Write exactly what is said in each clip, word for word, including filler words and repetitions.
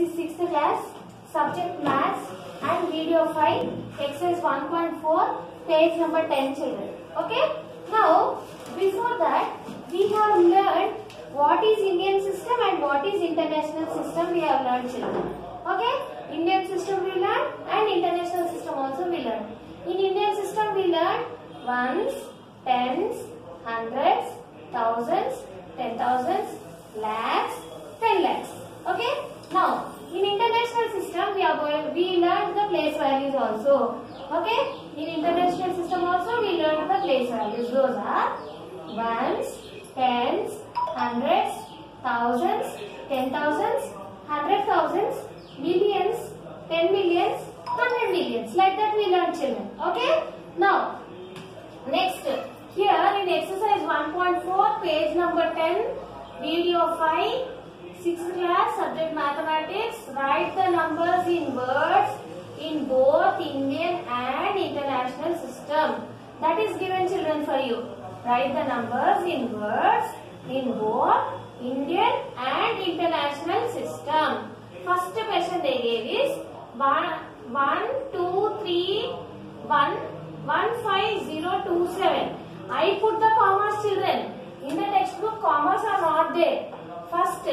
is sixth class, subject maths and video five, exercise one point four, page number ten children. Okay. Now, before that, we have learned what is Indian system and what is international system we have learned children. Okay. Indian system we learned and international system also we learned. In Indian system we learned ones, tens, hundreds, thousands, ten thousands, lakhs, ten lakhs. Okay. Now, in international system we are going, we learned the place values also. Okay. In international system also we learned the place values. Those are ones, tens, hundreds, thousands, ten thousands, hundred thousands, millions, ten millions, hundred millions. Like that we learned children. Okay. Now, next here in exercise one point four, page number ten, video five, sixth class, subject mathematics. Write the numbers in words in both Indian and international system. That is given children for you. Write the numbers in words in both Indian and international system. First question they gave is one, one, two, three, one, one, five, zero, two, seven. I put the commas children. In the textbook commas are not there. First,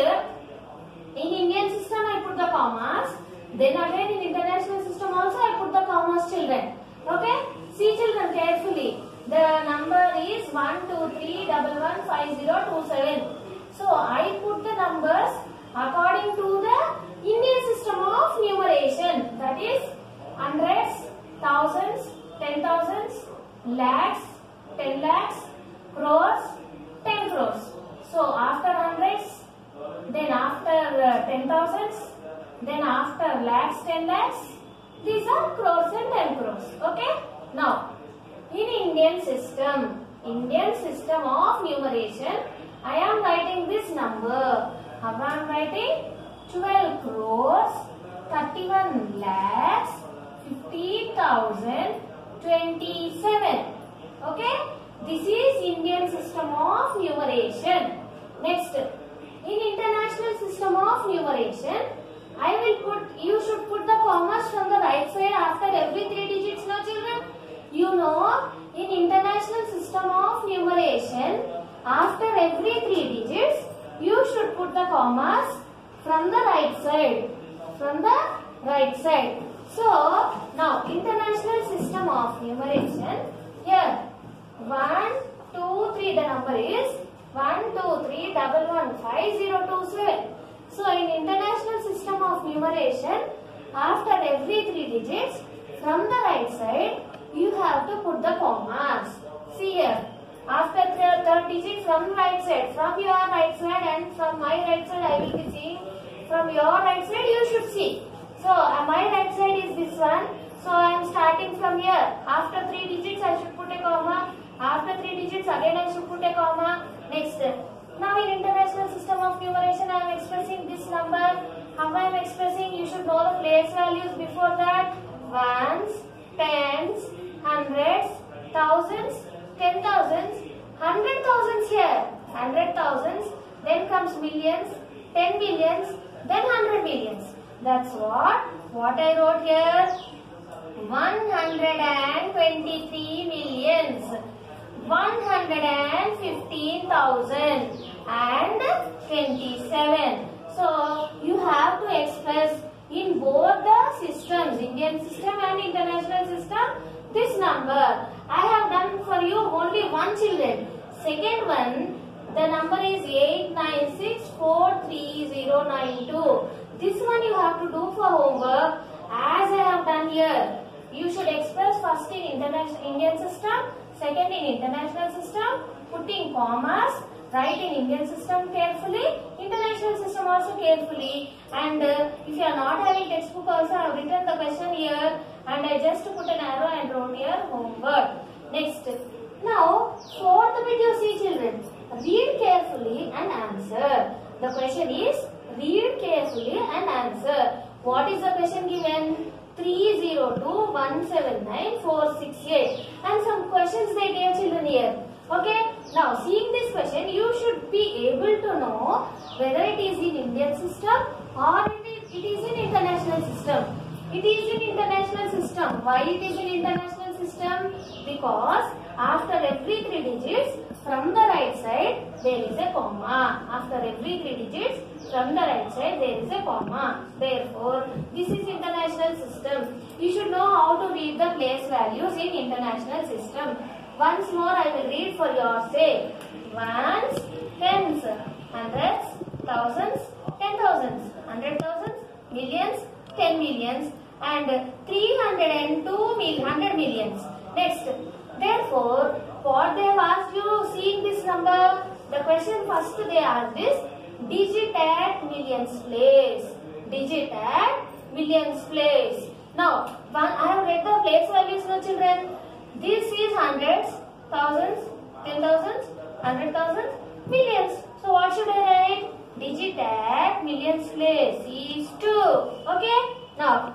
in Indian system I put the commas. Then again in international system also I put the commas children. Okay? See children carefully. The number is one, two, three, one, one, five, zero, two, seven. So I put the numbers according to the Indian system of numeration. That is hundreds, thousands, ten thousands, lakhs, ten lakhs, crores, ten crores. So after hundreds, then after uh, ten thousands, then after lakhs, ten lakhs, these are crores and ten crores. Okay? Now, in Indian system, Indian system of numeration, I am writing this number. How I am writing? twelve crores, thirty-one lakhs, fifty thousand, twenty-seven. Okay? This is Indian system of numeration. Next, in international system of numeration, I will put, you should put the commas from the right side after every three digits, no children? You know, in international system of numeration, after every three digits, you should put the commas from the right side. From the right side. So, now international system of numeration, here, one, two, three, the number is one, two, three, one, one, five, zero, two, seven. So, in international system of numeration, after every three digits, from the right side, you have to put the commas. See here, after the third digit from the right side, from your right side and from my right side, I will be seeing. From your right side, you should see. So, uh, my right side is this one. So, I am starting from here. After three digits, I should put a comma. After three digits, again I should put a comma. Next. Now, in international system of numeration, I am expressing this number. How I am expressing? You should know the place values before that. Ones, tens, hundreds, thousands, ten thousands, hundred thousands here. Hundred thousands. Then comes millions, ten millions, then hundred millions. That's what? What I wrote here? one hundred twenty-three millions. one hundred fifteen thousand and twenty-seven. So, you have to express in both the systems, Indian system and international system, this number. I have done for you only one children. Second one, the number is eight nine six four three zero nine two. This one you have to do for homework as I have done here. You should express first in international Indian system, second in international system, putting commas, write in Indian system carefully, international system also carefully, and uh, if you are not having textbook also, I have written the question here and I just put an arrow and wrote here homework. Next. Now, fourth bit you see children, read carefully and answer. The question is, read carefully and answer. What is the question given? three zero two one seven nine four six eight, and some questions they gave children here. Okay. Now, seeing this question, you should be able to know whether it is in Indian system or in the It is in international system. It is in international system. Why it is in international system? Because after every three digits from the right side there is a comma. After every three digits from the right side there is a comma. Therefore, this is international system. You should know how to read the place values in international system. Once more I will read for your sake. Ones, tens, hundreds, thousands, ten thousands, hundred thousands, millions, ten millions, and three hundred two mil, hundred millions. Next, therefore, what they have asked you, seeing this number, the question first they asked is digit at millions place. Digit at millions place. Now, one, I have read the place values now, children. This is hundreds, thousands, ten thousands, hundred thousands, millions. So what should I write? Digit at millions place is two. Okay? Now,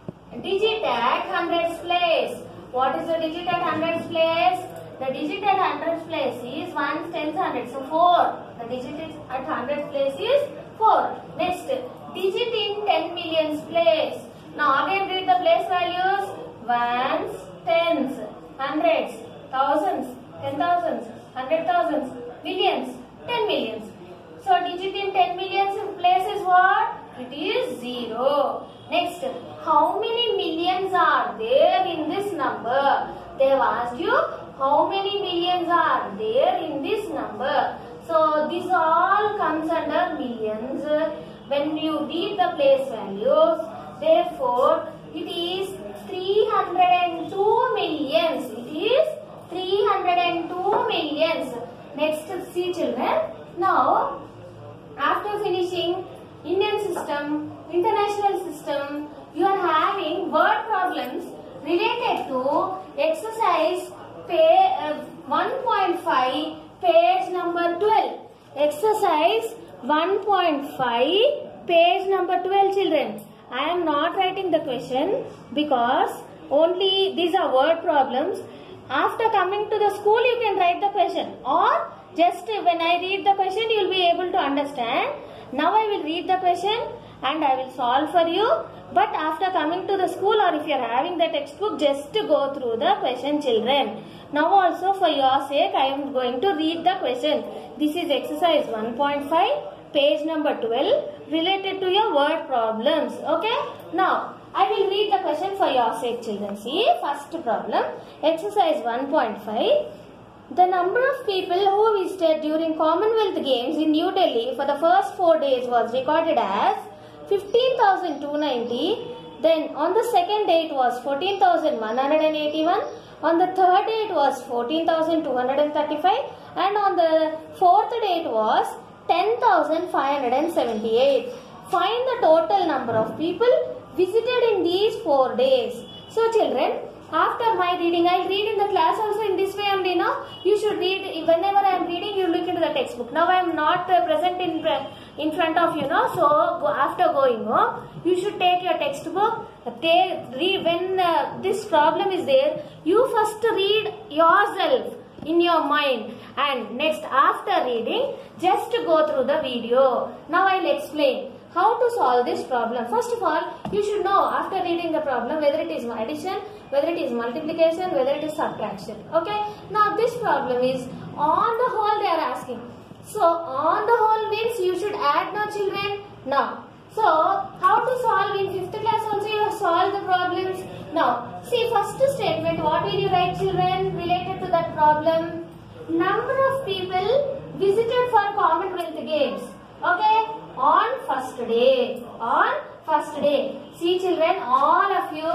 digit at hundreds place. What is the digit at hundreds place? The digit at hundreds place is ones, tens, hundreds. So four. The digit at hundreds place is four. Next, digit in ten millions place. Now again read the place values. Ones, tens, hundreds, thousands, ten thousands, hundred thousands, millions, ten millions. So digit in ten millions place is what? It is zero. Next, how many millions are there in this number? They have asked you how many millions are there in this number. So this all comes under millions when you read the place values. Therefore, it is three hundred two millions. It is three hundred two millions. Next, see children. Now, after finishing Indian system, international system, you are having word problems related to exercise pay, uh, one point five, page number twelve. Exercise one point five, page number twelve, children. I am not writing the question because only these are word problems. After coming to the school, you can write the question, or just when I read the question, you will be able to understand. Now I will read the question and I will solve for you. But after coming to the school, or if you are having the textbook, just to go through the question, children. Now also for your sake, I am going to read the question. This is exercise one point five, page number twelve, related to your word problems. Okay? Now, I will read the question for your sake, children. See, first problem, exercise one point five. The number of people who visited during Commonwealth Games in New Delhi for the first four days was recorded as fifteen thousand two hundred ninety. Then on the second day it was fourteen thousand one hundred eighty-one. On the third day it was fourteen thousand two hundred thirty-five. And on the fourth day it was ten thousand five hundred seventy-eight. Find the total number of people visited in these four days. So children, after my reading, I will read in the class also in this way only, no? You should read, whenever I am reading, you look into the textbook. Now I am not uh, present in in front of you, no? So go, after going home, you should take your textbook. Take, read, when uh, this problem is there, you first read yourself in your mind, and next after reading, just go through the video. Now I will explain how to solve this problem. First of all, you should know after reading the problem whether it is addition, whether it is multiplication, whether it is subtraction. Okay. Now this problem is on the whole they are asking. So on the whole means you should add, no children? Now. So how to solve in fifth class also you have solved the problems. Now see first statement, what will you write children related to that problem? Number of people visited for Commonwealth Games. Okay. On first day. On first day. See children, all of you,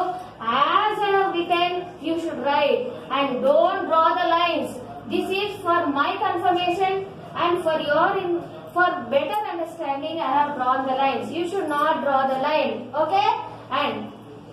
as I have written, you should write. And don't draw the lines. This is for my confirmation and for your, in, for better understanding, I have drawn the lines. You should not draw the line. Okay? And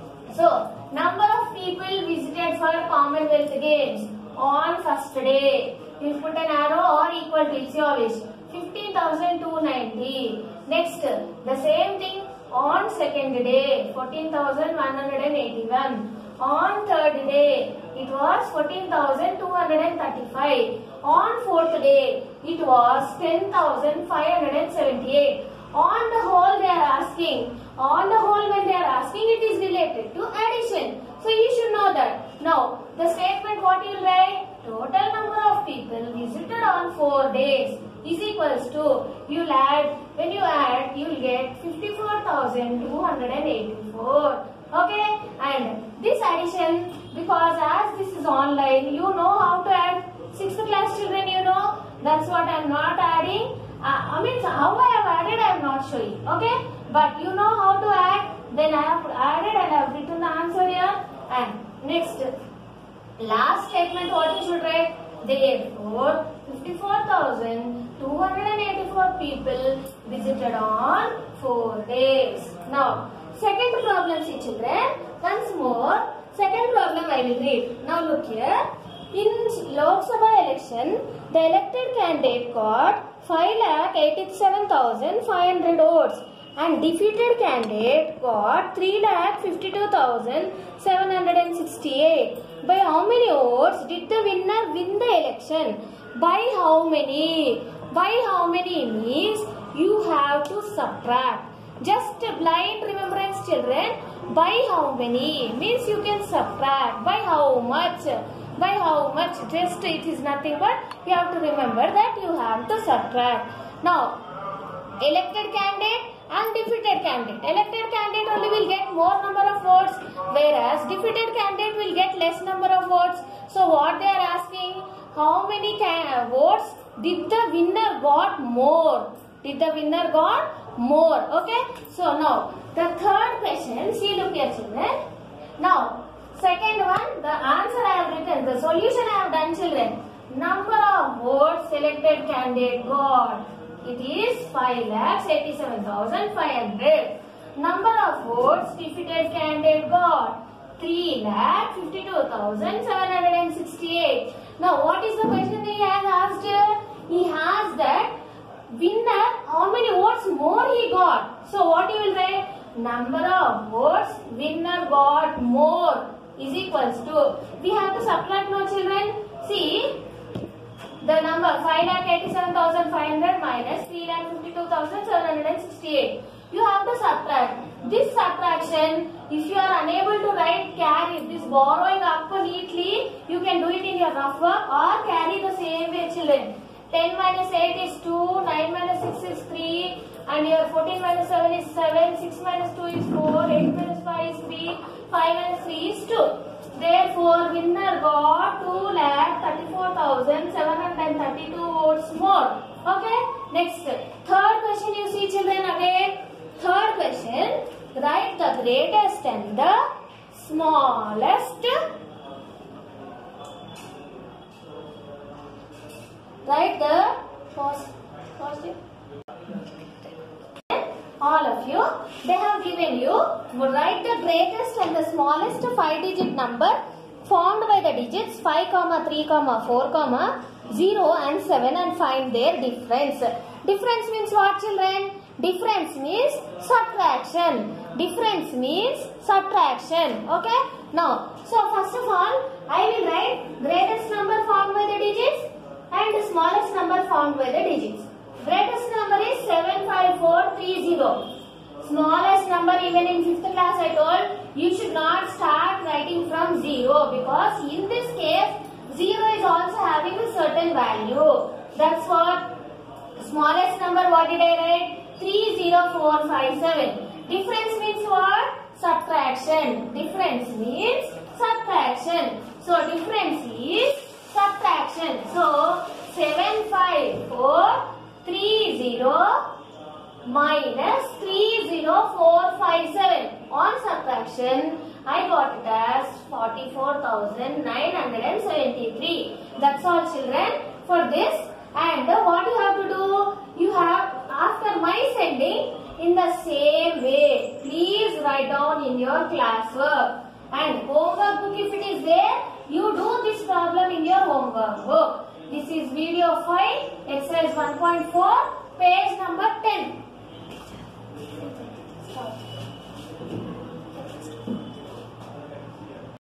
so, number of people visited for Commonwealth Games on first day. You put an arrow or equal to, it's your wish. fifteen thousand two hundred ninety. Next, the same thing on second day, fourteen thousand one hundred eighty-one. On third day, it was fourteen thousand two hundred thirty-five. On fourth day, it was ten thousand five hundred seventy-eight. On the whole, they are asking, on the whole when they are asking, it is related to addition. So you should know that. Now the statement what you will write? Total number of people visited on four days is equals to, you will add, when you add you will get fifty-four thousand two hundred eighty-four. Okay, and this addition, because as this is online, you know how to add. Sixth class children, you know, that's what I am not adding. Uh, I mean, how I have added, I am not showing. Okay, but you know how to add. Then I have added and I have written the answer here. And next, last statement, what you should write? Therefore, fifty-four thousand two hundred eighty-four people visited on four days. Now, second problem, see children. Once more, second problem I will read. Now look here. In Lok Sabha election, the elected candidate got five lakh eighty-seven thousand five hundred votes and defeated candidate got three lakh fifty-two thousand seven hundred sixty-eight. By how many votes did the winner win the election? By how many? By how many means you have to subtract. Just blind remembrance children. By how many means you can subtract. By how much? By how much? Just it is nothing but you have to remember that you have to subtract. Now, elected candidate and defeated candidate. Elected candidate only will get more number of votes, whereas defeated candidate will get less number of votes. So what they are asking, how many can, votes did the winner got more? Did the winner got more? Okay. So now the third question, see look here children. Now second one, the answer I have written, the solution I have done children. Number of votes selected candidate got. It is five lakh eighty-seven thousand five hundred. Number of votes defeated candidate got. three lakh fifty-two thousand seven hundred sixty-eight. Now what is the question he has asked? He has that winner, how many votes more he got. So what you will write? Number of votes winner got more is equals to, we have to subtract now children. See the number five lakh eighty-seven thousand five hundred minus three lakh fifty-two thousand seven hundred sixty-eight. You have to subtract. This subtraction, if you are unable to write, carry this borrowing up neatly, you can do it in your rough work or carry the same way children. ten minus eight is two, nine minus six is three, and your fourteen minus seven is seven, six minus two is four, eight minus five is three, five minus three is two. Therefore, winner got two lakh thirty-four thousand seven hundred thirty-two votes more. Okay. Next, third question you see children again. Third question, write the greatest and the smallest. Write the positive. All of you, they have given you, write the greatest and the smallest five digit number formed by the digits five, three, four, zero and seven and find their difference. Difference means what children? Difference means subtraction. Difference means subtraction. Okay. Now, so first of all, I will write greatest number formed by the digits and the smallest number formed by the digits. Greatest number is seven five four three zero. Smallest number, even in fifth class I told, you should not start writing from zero, because in this case, zero is also having a certain value. That's what smallest number, what did I write? three zero four five seven. Difference means what? Subtraction. Difference means subtraction. So difference is subtraction. So seven five four three zero minus three zero four five seven. On subtraction, I got it as forty-four thousand nine hundred seventy-three. That's all children for this. And what you have to do, you have, after my sending, in the same way, please write down in your classwork. And homework book, if it is there, you do this problem in your homework book. This is video five, exercise one point four, page number ten.